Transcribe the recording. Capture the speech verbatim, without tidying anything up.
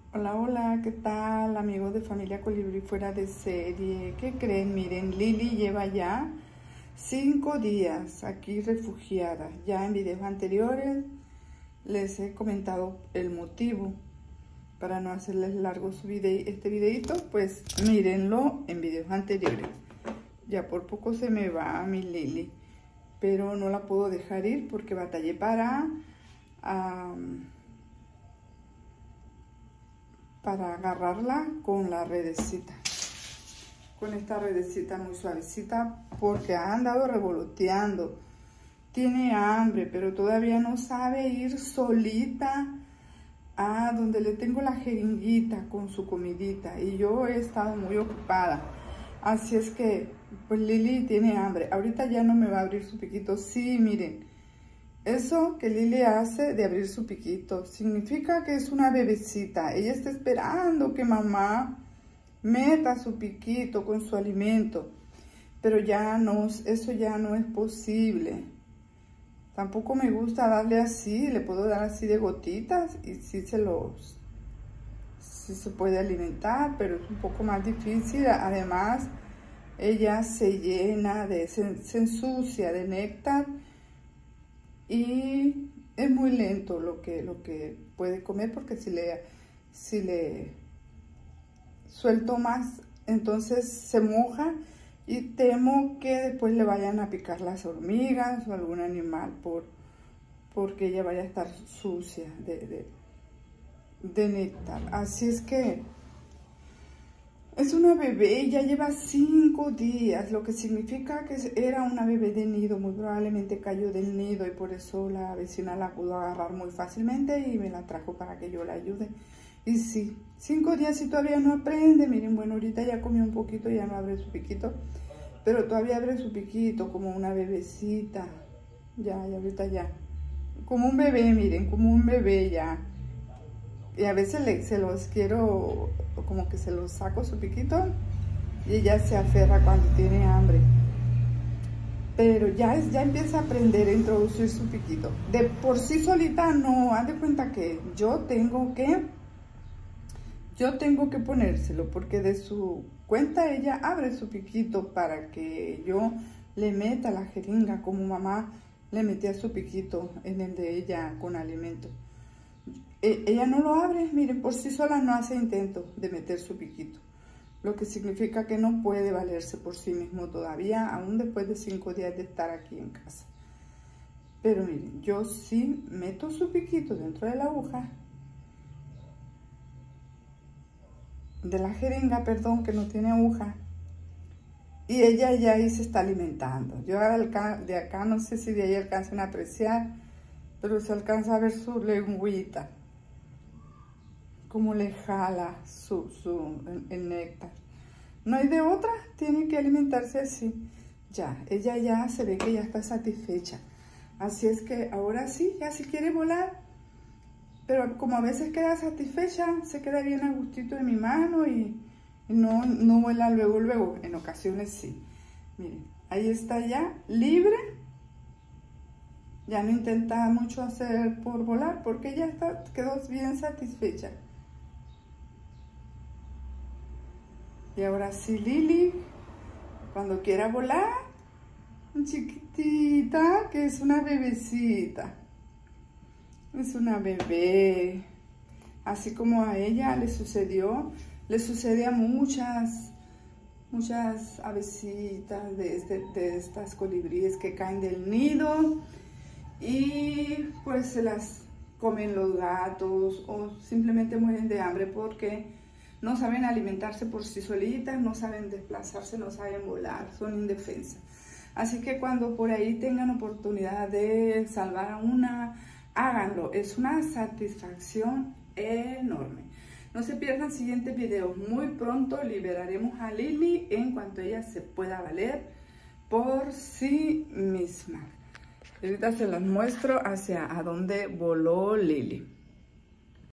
Hola, hola, ¿qué tal amigos de Familia Colibrí fuera de serie? ¿Qué creen? Miren, Lili lleva ya cinco días aquí refugiada. Ya en videos anteriores les he comentado el motivo. Para no hacerles largo su vide este videito, pues mírenlo en videos anteriores. Ya por poco se me va mi Lili, pero no la puedo dejar ir porque batallé para... Um, para agarrarla con la redecita, con esta redecita muy suavecita, porque ha andado revoloteando, tiene hambre, pero todavía no sabe ir solita a donde le tengo la jeringuita con su comidita, y yo he estado muy ocupada, así es que pues Lili tiene hambre. Ahorita ya no me va a abrir su piquito. Sí, miren, eso que Lili hace de abrir su piquito significa que es una bebecita. Ella está esperando que mamá meta su piquito con su alimento. Pero ya no, eso ya no es posible. Tampoco me gusta darle así. Le puedo dar así de gotitas y sí se los, sí se puede alimentar, pero es un poco más difícil. Además, ella se llena de, se, se ensucia de néctar. Y es muy lento lo que, lo que puede comer, porque si le, si le suelto más, entonces se moja y temo que después le vayan a picar las hormigas o algún animal por, porque ella vaya a estar sucia de, de, de néctar. Así es que es una bebé y ya lleva cinco días, lo que significa que era una bebé de nido. Muy probablemente cayó del nido y por eso la vecina la pudo agarrar muy fácilmente y me la trajo para que yo la ayude. Y sí, cinco días y todavía no aprende. Miren, bueno, ahorita ya comió un poquito, ya no abre su piquito, pero todavía abre su piquito como una bebecita. Ya, ya ahorita ya. Como un bebé, miren, como un bebé ya. Y a veces le, se los quiero, como que se los saco su piquito y ella se aferra cuando tiene hambre. Pero ya, es, ya empieza a aprender a introducir su piquito. De por sí solita no, haz de cuenta que yo tengo que, yo tengo que ponérselo, porque de su cuenta ella abre su piquito para que yo le meta la jeringa, como mamá le metía su piquito en el de ella con alimento. Ella no lo abre, miren, por sí sola no hace intento de meter su piquito, lo que significa que no puede valerse por sí mismo todavía, aún después de cinco días de estar aquí en casa. Pero miren, yo sí meto su piquito dentro de la aguja, de la jeringa, perdón, que no tiene aguja, y ella ya ahí se está alimentando. Yo de acá no sé si de ahí alcancen a apreciar, pero se alcanza a ver su lengüita, como le jala su, su, el, el néctar. No hay de otra, tiene que alimentarse así. Ya, ella ya se ve que ya está satisfecha. Así es que ahora sí, ya si quiere volar, pero como a veces queda satisfecha, se queda bien a gustito de mi mano y, y no, no vuela luego, luego. En ocasiones sí. Miren, ahí está ya, libre. Ya no intenta mucho hacer por volar, porque ya está, quedó bien satisfecha. Y ahora sí, Lili, cuando quiera volar, chiquitita, que es una bebecita. Es una bebé. Así como a ella le sucedió, le sucede a muchas, muchas avecitas de, este, de estas colibríes que caen del nido y pues se las comen los gatos o simplemente mueren de hambre porque no saben alimentarse por sí solitas, no saben desplazarse, no saben volar, son indefensas. Así que cuando por ahí tengan oportunidad de salvar a una, háganlo. Es una satisfacción enorme. No se pierdan siguientes videos. Muy pronto liberaremos a Lili en cuanto ella se pueda valer por sí misma. Ahorita se las muestro hacia a dónde voló Lili.